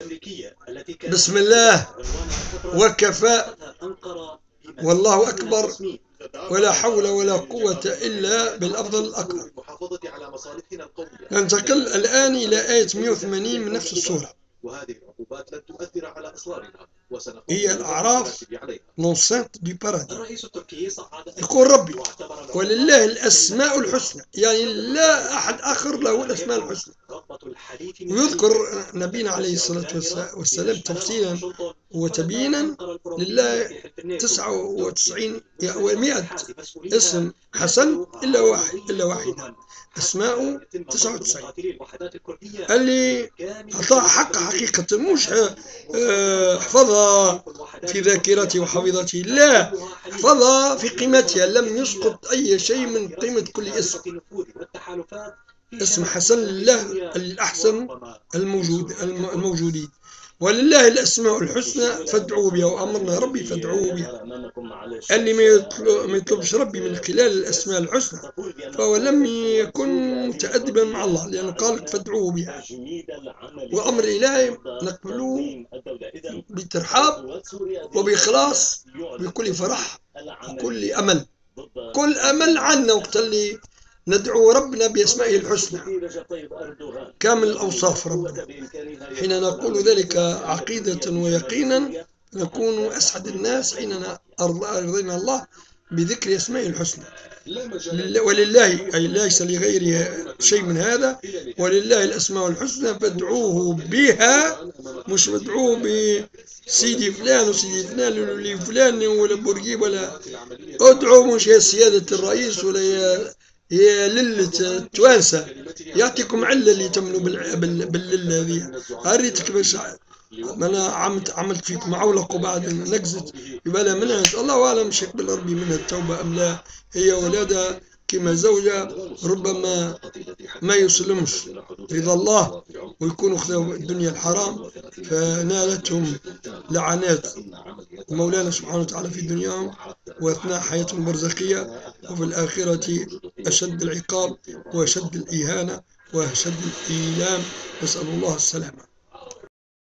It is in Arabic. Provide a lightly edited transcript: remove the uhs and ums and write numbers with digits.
بسم الله وكفى والله أكبر ولا حول ولا قوة إلا بالأفضل الأكبر. ننتقل الآن إلى آية 180 من نفس السورة، هي الأعراف l'enceinte du paradis. يقول ربي ولله الأسماء الحسنى، يعني لا أحد آخر له الأسماء الحسنى. ويذكر نبينا عليه الصلاة والسلام تفصيلا وتبيينا لله 99 و100 اسم حسن إلا واحد أسماء 99 اللي أعطاها حق حقيقة، مش حفظها في ذاكرته وحفظته، لا، حفظها في قيمتها، لم يسقط أي شيء من قيمة كل اسم. اسم حسن لله الأحسن الموجودين، ولله الأسماء الحسنى فادعوه بها، وأمرنا ربي فادعوه بها. اللي ما يطلبش ربي من خلال الأسماء الحسنى فهو لم يكن متأدبا مع الله، لأنه قال فادعوه بها، وأمر إلهي نقبله بترحاب وبإخلاص بكل فرح وكل أمل، كل أمل عنا وقت اللي ندعو ربنا بأسمائه الحسنى كامل الأوصاف. ربنا حين نقول ذلك عقيدة ويقينا نكون أسعد الناس حين أرضينا الله بذكر أسمائه الحسنى. ولله أي ليس لغيره شيء من هذا، ولله الأسماء الحسنى فادعوه بها، مش فادعوه بسيدي فلان وسيدي فلان ولا فلان ولا بورقيب، ولا ادعوا مش يا سيادة الرئيس ولا يا للة التوانسة، يعطيكم علة اللي تمنوا بالللة هذه. هريتك باش أنا عملت فيكم عولق وبعد نقزت يبقى منها الله أعلم مش يقبل ربي منها التوبة أم لا. هي ولادها كما زوجة ربما ما يسلمش رضا الله ويكونوا خذوا الدنيا الحرام فنالتهم لعنات مولانا سبحانه وتعالى في دنياهم وأثناء حياتهم البرزخية، وفي الآخرة أشد العقاب وأشد الإهانة وأشد الإيلام، نسأل الله السلامة.